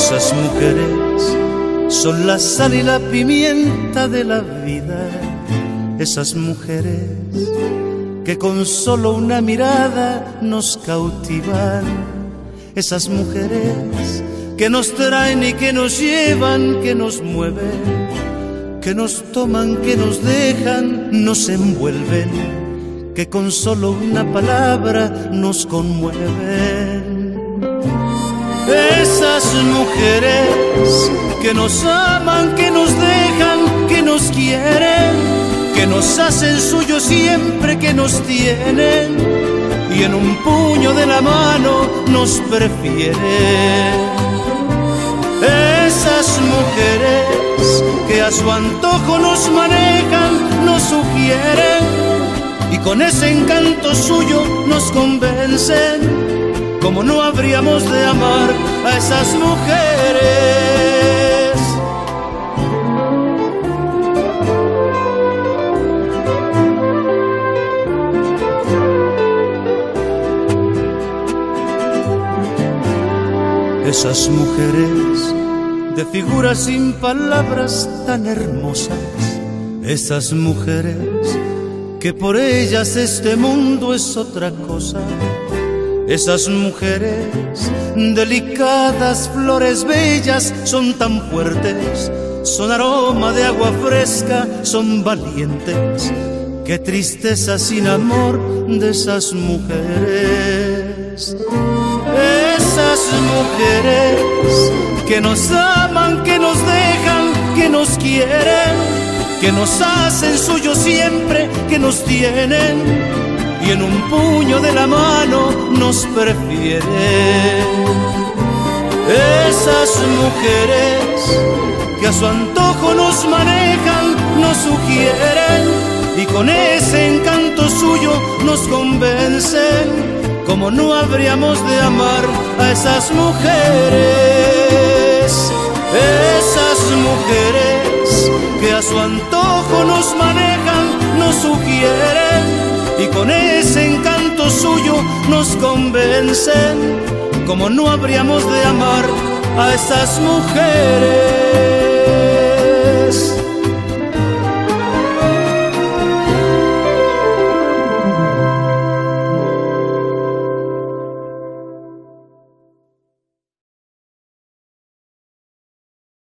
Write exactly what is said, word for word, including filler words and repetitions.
Esas mujeres son la sal y la pimienta de la vida. Esas mujeres que con solo una mirada nos cautivan. Esas mujeres que nos traen y que nos llevan, que nos mueven, que nos toman, que nos dejan, nos envuelven, que con solo una palabra nos conmueven. Esas mujeres que nos aman, que nos dejan, que nos quieren, que nos hacen suyo siempre, que nos tienen y en un puño de la mano nos prefieren. Esas mujeres que a su antojo nos manejan, nos sugieren y con ese encanto suyo nos convencen. Como no habríamos de amar a esas mujeres. Esas mujeres de figuras sin palabras tan hermosas. Esas mujeres que por ellas este mundo es otra cosa. Esas mujeres, delicadas, flores bellas, son tan fuertes, son aroma de agua fresca, son valientes. Qué tristeza sin amor de esas mujeres. Esas mujeres que nos aman, que nos dejan, que nos quieren, que nos hacen suyo siempre, que nos tienen y en un puño de la mano nos prefieren. Esas mujeres que a su antojo nos manejan, nos sugieren y con ese encanto suyo nos convencen. Como no habríamos de amar a esas mujeres. Esas mujeres que a su antojo nos manejan, nos sugieren y con ese encanto suyo nos convencen. Como no habríamos de amar a esas mujeres.